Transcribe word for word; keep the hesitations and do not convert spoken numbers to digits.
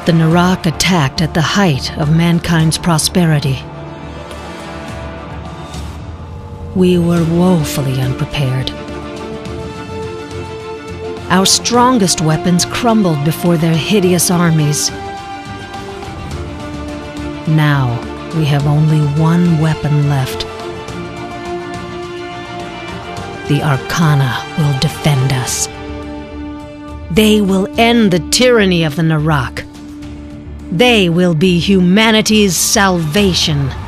The Narak attacked at the height of mankind's prosperity. We were woefully unprepared. Our strongest weapons crumbled before their hideous armies. Now we have only one weapon left. The Arcana will defend us. They will end the tyranny of the Narak. They will be humanity's salvation.